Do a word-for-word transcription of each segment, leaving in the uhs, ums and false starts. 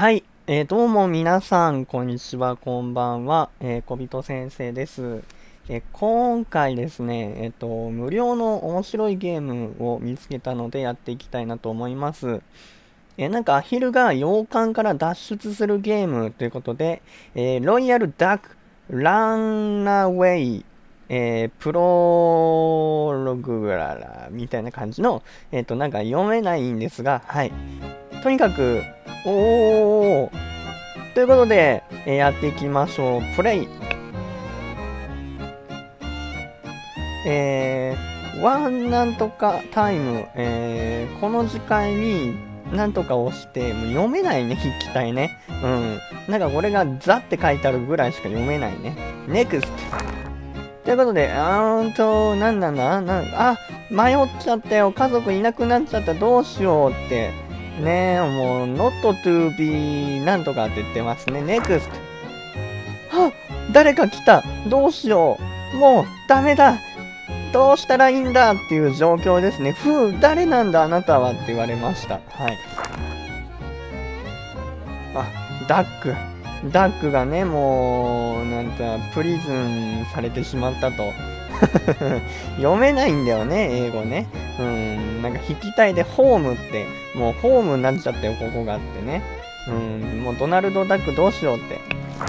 はい、えー、どうも皆さん、こんにちは、こんばんは、えー、小人先生です。えー今回ですね、えっと、無料の面白いゲームを見つけたのでやっていきたいなと思います。えーなんかアヒルが洋館から脱出するゲームということで、えーロイヤルダックランナウェイ、えープロログララみたいな感じの、えっと、なんか読めないんですが、はい。とにかく、おー、ということで、えーやっていきましょう。プレイ。えー、ワンなんとかタイム。えー、この時間になんとか押して、もう読めないね、筆記体ね。うん。なんかこれがザって書いてあるぐらいしか読めないね。ネクスト。ということで、あーんと、なんなんだなんあ、迷っちゃったよ。家族いなくなっちゃった。どうしようって。ねえ、もう、not to be なんとかって言ってますね。ネクスト。は誰か来たどうしようもうダメだどうしたらいいんだっていう状況ですね。ふう、誰なんだあなたはって言われました。はい。あ、ダック。ダックがね、もう、なんか、プリズンされてしまったと。読めないんだよね、英語ね。うん、なんか引きたいで、ホームって、もうホームになっちゃったよ、ここがってね。うん、もうドナルド・ダックどうしようって。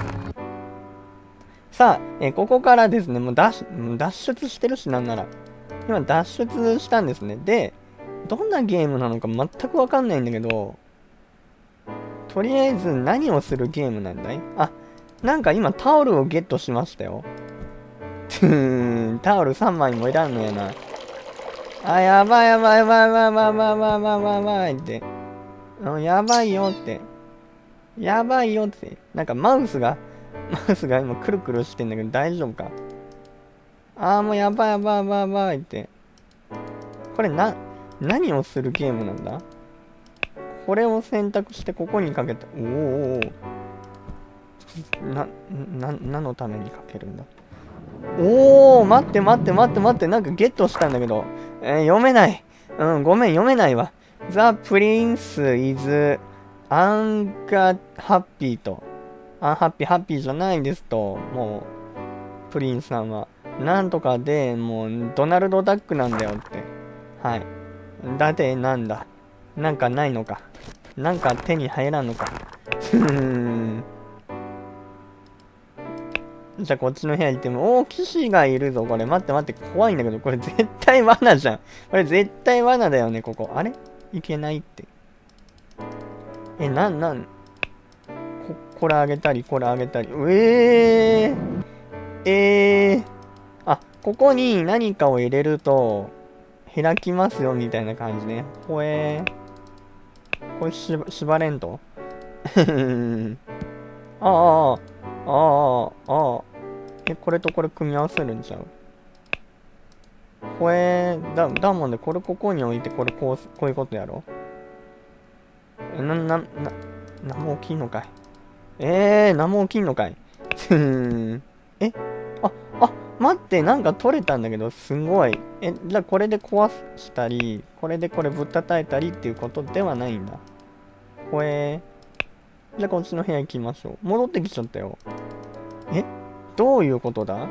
さあ、えーここからですね、もう脱出脱出してるし、なんなら。今、脱出したんですね。で、どんなゲームなのか全くわかんないんだけど、とりあえず何をするゲームなんだいあ、なんか今タオルをゲットしましたよ。ふーん、タオルさんまいもいらんのやな。あ、やばいやばいやばいやばいやばいやばいやばいやばいやばいって。うん、やばいよって。やばいよって。なんかマウスが、マウスが今くるくるしてんだけど大丈夫かあーもうやばいやばいやばいやばいって。これな、何をするゲームなんだこれを選択してここにかけた。おーおーおーな、な、何のためにかけるんだおー待って待って待って待って、なんかゲットしたんだけど、えー読めない。うん、ごめん、読めないわ。The Prince is unhappy と。アンハッピー、ハッピーじゃないんですと。もう、プリンスさんは。なんとかで、もう、ドナルド・ダックなんだよって。はい。だってなんだ。なんかないのか。なんか手に入らんのか。ふーん。じゃあこっちの部屋行っても、おー、騎士がいるぞ。これ、待って待って、怖いんだけど、これ絶対罠じゃん。これ絶対罠だよね、ここ。あれいけないって。え、なん、なん、こ、これあげたり、これあげたり。うえー、えー。あ、ここに何かを入れると、開きますよ、みたいな感じね。ほえー。これしば、縛れんとああ、ああ、ああ。え、これとこれ組み合わせるんちゃうほえー、だ、だもんで、これここに置いて、これこう、こういうことやろえな、な、な、なんも起きんのかいえー、なんも起きんのかいふーん。えあ、あ、待って、なんか取れたんだけど、すごい。え、じゃあこれで壊したり、これでこれぶったたいたりっていうことではないんだ。ほえー。じゃあこっちの部屋行きましょう。戻ってきちゃったよ。えどういうことだ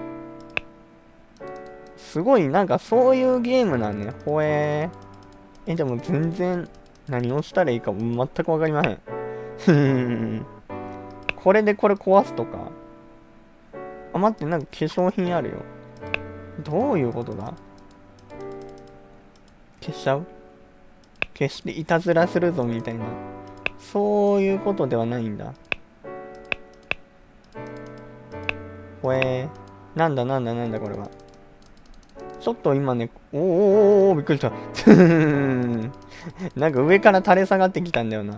すごい、なんかそういうゲームなんね。ほえー。え、でも全然何をしたらいいか全くわかりません。ふーん。これでこれ壊すとか。あ、待って、なんか化粧品あるよ。どういうことだ消しちゃう消していたずらするぞみたいな。そういうことではないんだ。ほえー。なんだなんだなんだこれは。ちょっと今ね、おーおーおーおーびっくりした。なんか上から垂れ下がってきたんだよな。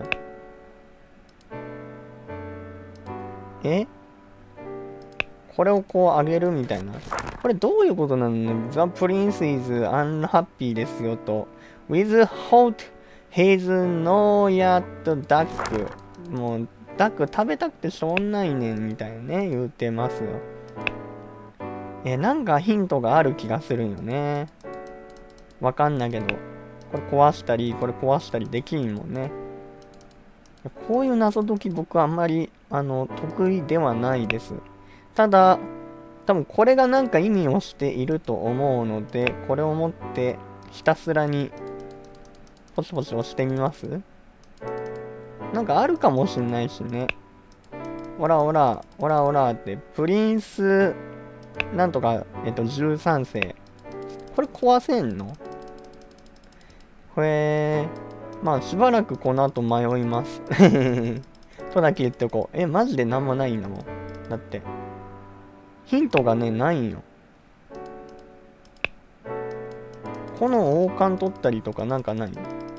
えこれをこう上げるみたいな。これどういうことなのね ?The prince is unhappy ですよと。with hot hazelnut duck。もう、ダック食べたくてしょうがないねんみたいなね、言うてますよ。え、なんかヒントがある気がするんよね。わかんないけど。これ壊したり、これ壊したりできんもんね。 こういう謎解き僕あんまり、あの、得意ではないです。ただ、多分これがなんか意味をしていると思うので、これを持ってひたすらにポチポチ押してみます？なんかあるかもしんないしね。オラオラ、オラオラって、プリンス、なんとか、えっと、じゅうさんせい。これ壊せんの？へえ。まあ、しばらくこの後迷います。とだけ言っておこう。え、マジでなんもないんだもん。だって。ヒントがね、ないんよ。この王冠取ったりとかなんかない？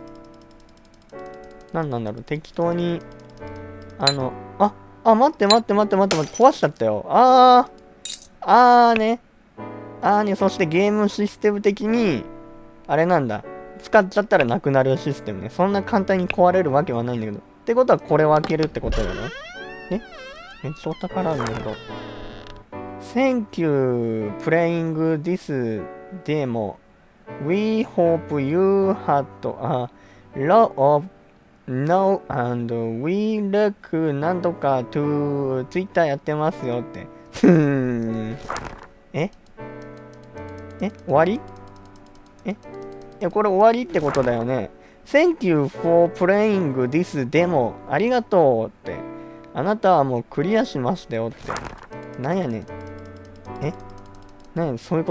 なんなんだろう、適当に、あの、あ、あ、待って待って待って待って待って、壊しちゃったよ。あー、あーね。あーね、そしてゲームシステム的に、あれなんだ。使っちゃったらなくなるシステムね。そんな簡単に壊れるわけはないんだけど。ってことはこれを開けるってことだろ？え？めっちゃお宝あるんだけど。Thank you playing this demo. We hope you had a lot of no and we look なんとか to Twitter やってますよって。ふーん。え？え？終わり？え？え、これ終わりってことだよね。Thank you for playing this demo. ありがとうって。あなたはもうクリアしましたよって。なんやねん。え？なんや、そういうこと？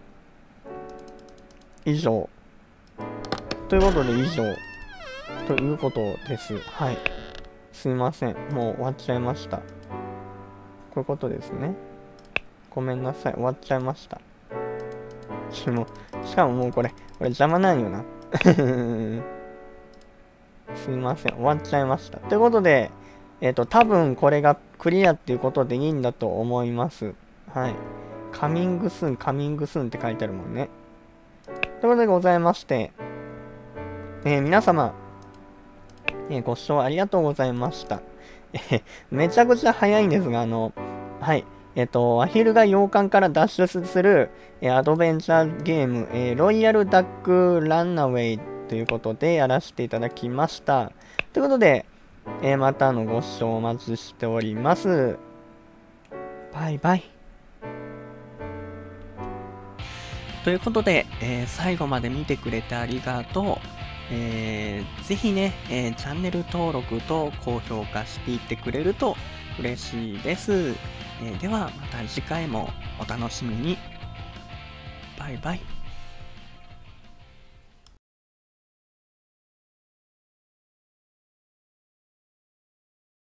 以上。ということで以上。ということです。はい。すいません。もう終わっちゃいました。こういうことですね。ごめんなさい。終わっちゃいました。しかも、しかももうこれ、これ邪魔なんよな。すいません。終わっちゃいました。ということで、えっと、多分これがクリアっていうことでいいんだと思います。はい。カミングスーン、カミングスーンって書いてあるもんね。ということでございまして、えー、皆様、えー、ご視聴ありがとうございました。えー、めちゃくちゃ早いんですが、あの、はい。えっと、アヒルが洋館から脱出する、えー、アドベンチャーゲーム、えー、ロイヤルダックランナウェイということでやらせていただきました。ということで、えー、またのご視聴お待ちしております。バイバイ。ということで、えー、最後まで見てくれてありがとう。えー、ぜひね、えー、チャンネル登録と高評価していってくれると嬉しいです。えー、ではまた次回もお楽しみに。バイバイ。